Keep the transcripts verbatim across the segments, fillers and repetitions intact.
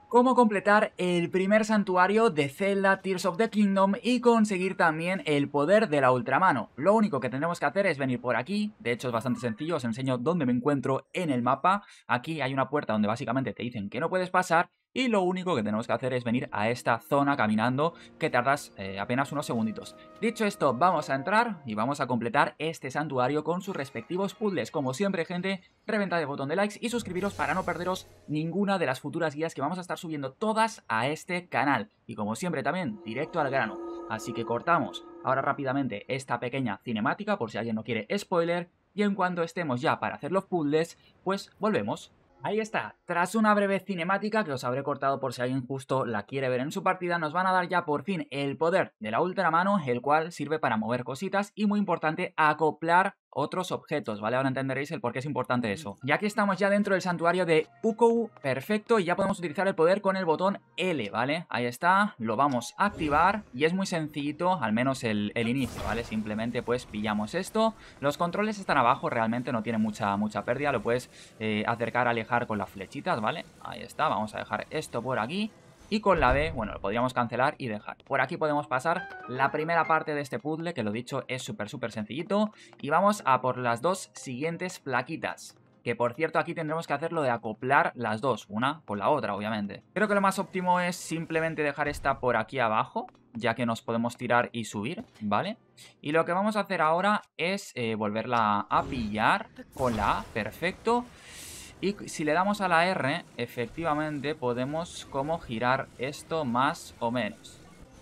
cómo completar el primer santuario de Zelda Tears of the Kingdom y conseguir también el poder de la ultramano. Lo único que tendremos que hacer es venir por aquí, de hecho es bastante sencillo, os enseño dónde me encuentro en el mapa. Aquí hay una puerta donde básicamente te dicen que no puedes pasar y lo único que tenemos que hacer es venir a esta zona caminando, que tardas eh, apenas unos segunditos. Dicho esto, vamos a entrar y vamos a completar este santuario con sus respectivos puzzles. Como siempre, gente, reventad el botón de likes y suscribiros para no perderos ninguna de las futuras guías que vamos a estar subiendo todas a este canal. Y como siempre también, directo al grano. Así que cortamos ahora rápidamente esta pequeña cinemática por si alguien no quiere spoiler. Y en cuanto estemos ya para hacer los puzzles, pues volvemos. Ahí está, tras una breve cinemática que os habré cortado por si alguien justo la quiere ver en su partida, nos van a dar ya por fin el poder de la ultramano, el cual sirve para mover cositas y muy importante acoplar otros objetos, ¿vale? Ahora entenderéis el por qué es importante eso. Y aquí estamos ya dentro del santuario de Ukou, perfecto, y ya podemos utilizar el poder con el botón L, ¿vale? Ahí está, lo vamos a activar y es muy sencillito, al menos el, el inicio, ¿vale? Simplemente pues pillamos esto, los controles están abajo, realmente no tiene mucha, mucha pérdida, lo puedes eh, acercar, alejar con las flechitas, ¿vale? Ahí está, vamos a dejar esto por aquí. Y con la B, bueno, lo podríamos cancelar y dejar. Por aquí podemos pasar la primera parte de este puzzle, que lo dicho es súper súper sencillito. Y vamos a por las dos siguientes plaquitas. Que por cierto aquí tendremos que hacer lo de acoplar las dos, una con la otra obviamente. Creo que lo más óptimo es simplemente dejar esta por aquí abajo, ya que nos podemos tirar y subir, ¿vale? Y lo que vamos a hacer ahora es eh, volverla a pillar con la A, perfecto. Y si le damos a la R, efectivamente podemos como girar esto más o menos.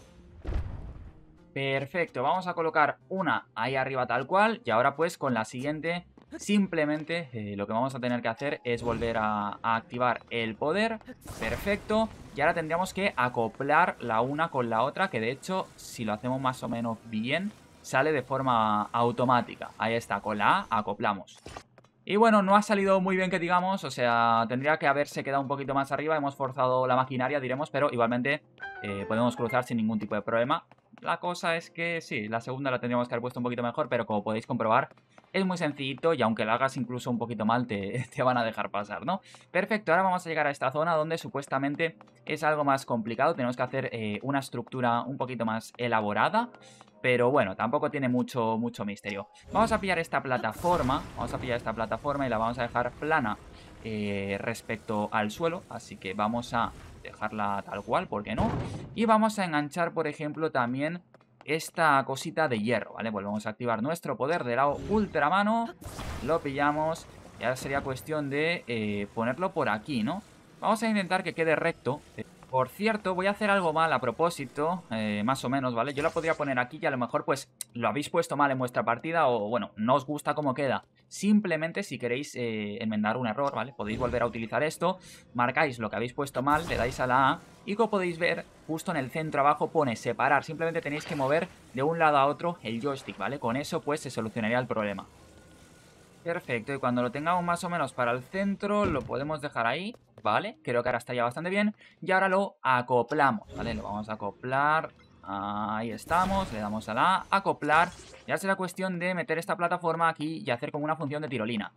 Perfecto, vamos a colocar una ahí arriba tal cual. Y ahora pues con la siguiente simplemente eh, lo que vamos a tener que hacer es volver a, a activar el poder. Perfecto. Y ahora tendríamos que acoplar la una con la otra, que de hecho si lo hacemos más o menos bien sale de forma automática. Ahí está, con la A acoplamos. Y bueno, no ha salido muy bien que digamos, o sea, tendría que haberse quedado un poquito más arriba, hemos forzado la maquinaria, diremos, pero igualmente eh, podemos cruzar sin ningún tipo de problema. La cosa es que sí, la segunda la tendríamos que haber puesto un poquito mejor, pero como podéis comprobar, es muy sencillito y aunque la hagas incluso un poquito mal, te, te van a dejar pasar, ¿no? Perfecto, ahora vamos a llegar a esta zona donde supuestamente es algo más complicado, tenemos que hacer eh, una estructura un poquito más elaborada. Pero bueno, tampoco tiene mucho, mucho misterio. Vamos a pillar esta plataforma. Vamos a pillar esta plataforma y la vamos a dejar plana eh, respecto al suelo. Así que vamos a dejarla tal cual, ¿por qué no? Y vamos a enganchar, por ejemplo, también esta cosita de hierro, ¿vale? Volvemos a activar nuestro poder de la ultramano. Lo pillamos. Y ahora sería cuestión de eh, ponerlo por aquí, ¿no? Vamos a intentar que quede recto. Por cierto, voy a hacer algo mal a propósito, eh, más o menos, ¿vale? Yo lo podría poner aquí y a lo mejor pues lo habéis puesto mal en vuestra partida o, bueno, no os gusta cómo queda. Simplemente si queréis eh, enmendar un error, ¿vale? Podéis volver a utilizar esto, marcáis lo que habéis puesto mal, le dais a la A y como podéis ver, justo en el centro abajo pone separar. Simplemente tenéis que mover de un lado a otro el joystick, ¿vale? Con eso pues se solucionaría el problema. Perfecto, y cuando lo tengamos más o menos para el centro, lo podemos dejar ahí, ¿vale? Creo que ahora está ya bastante bien. Y ahora lo acoplamos, ¿vale? Lo vamos a acoplar. Ahí estamos, le damos a la A, acoplar. Ya será cuestión de meter esta plataforma aquí y hacer como una función de tirolina.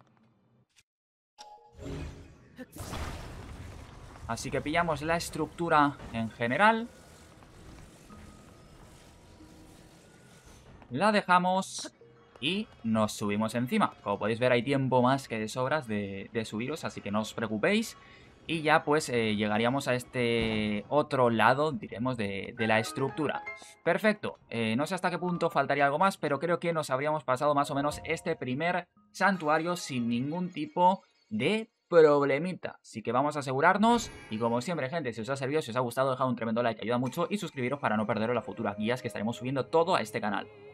Así que pillamos la estructura en general. La dejamos y nos subimos encima. Como podéis ver hay tiempo más que de sobras de, de subiros, así que no os preocupéis. Y ya pues eh, llegaríamos a este otro lado, diremos, de, de la estructura. Perfecto, eh, no sé hasta qué punto faltaría algo más, pero creo que nos habríamos pasado más o menos este primer santuario sin ningún tipo de problemita. Así que vamos a asegurarnos. Y como siempre, gente, si os ha servido, si os ha gustado, dejad un tremendo like, ayuda mucho. Y suscribiros para no perderos las futuras guías que estaremos subiendo todo a este canal.